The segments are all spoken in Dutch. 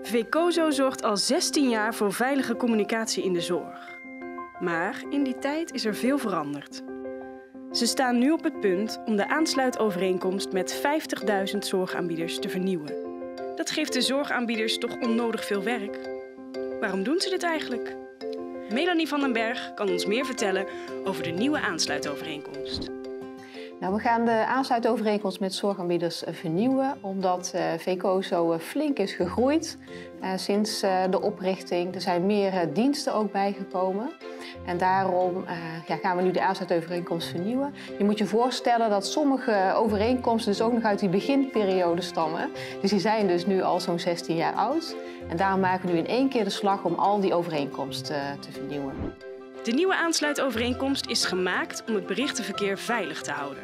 Vecoso zorgt al 16 jaar voor veilige communicatie in de zorg. Maar in die tijd is er veel veranderd. Ze staan nu op het punt om de aansluitovereenkomst met 50.000 zorgaanbieders te vernieuwen. Dat geeft de zorgaanbieders toch onnodig veel werk. Waarom doen ze dit eigenlijk? Melanie van den Berg kan ons meer vertellen over de nieuwe aansluitovereenkomst. Nou, we gaan de aansluitovereenkomst met zorgaanbieders vernieuwen, omdat Vecoso flink is gegroeid sinds de oprichting. Er zijn meer diensten ook bijgekomen. En daarom gaan we nu de aansluitovereenkomst vernieuwen. Je moet je voorstellen dat sommige overeenkomsten dus ook nog uit die beginperiode stammen. Dus die zijn dus nu al zo'n 16 jaar oud. En daarom maken we nu in één keer de slag om al die overeenkomsten te vernieuwen. De nieuwe aansluitovereenkomst is gemaakt om het berichtenverkeer veilig te houden.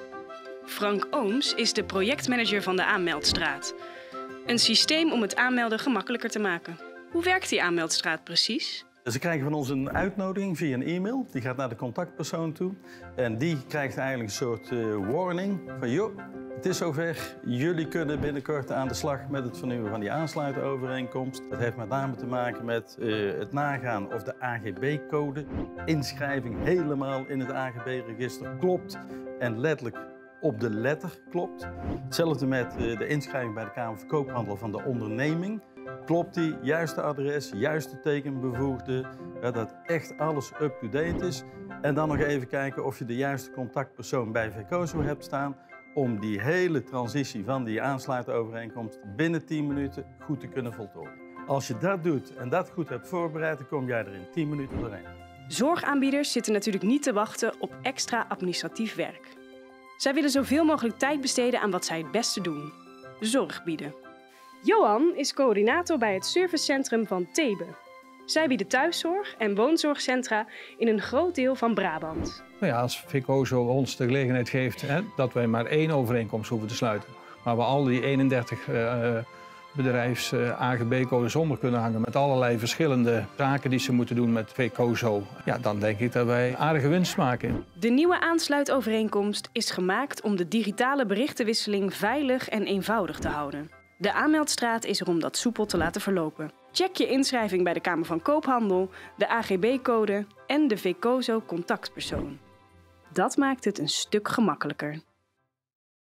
Frank Ooms is de projectmanager van de aanmeldstraat. Een systeem om het aanmelden gemakkelijker te maken. Hoe werkt die aanmeldstraat precies? Ze krijgen van ons een uitnodiging via een e-mail. Die gaat naar de contactpersoon toe. En die krijgt eigenlijk een soort warning van joh, het is zover. Jullie kunnen binnenkort aan de slag met het vernieuwen van die aansluitovereenkomst. Dat heeft met name te maken met het nagaan of de AGB-code, inschrijving helemaal in het AGB-register klopt en letterlijk op de letter klopt. Hetzelfde met de inschrijving bij de Kamer van Koophandel van de onderneming. Klopt die, juiste adres, juiste tekenbevoegde, dat echt alles up-to-date is. En dan nog even kijken of je de juiste contactpersoon bij Vecoso hebt staan om die hele transitie van die aansluitovereenkomst binnen 10 minuten goed te kunnen voltooien. Als je dat doet en dat goed hebt voorbereid, dan kom jij er in 10 minuten doorheen. Zorgaanbieders zitten natuurlijk niet te wachten op extra administratief werk. Zij willen zoveel mogelijk tijd besteden aan wat zij het beste doen: zorg bieden. Johan is coördinator bij het servicecentrum van Thebe. Zij bieden thuiszorg en woonzorgcentra in een groot deel van Brabant. Nou ja, als Vecoso ons de gelegenheid geeft dat wij maar 1 overeenkomst hoeven te sluiten, maar we al die 31 bedrijfs-AGB-codes onder kunnen hangen met allerlei verschillende zaken die ze moeten doen met Vecoso, ja, dan denk ik dat wij aardige winst maken. De nieuwe aansluitovereenkomst is gemaakt om de digitale berichtenwisseling veilig en eenvoudig te houden. De aanmeldstraat is er om dat soepel te laten verlopen. Check je inschrijving bij de Kamer van Koophandel, de AGB-code en de Vecoso contactpersoon. Dat maakt het een stuk gemakkelijker.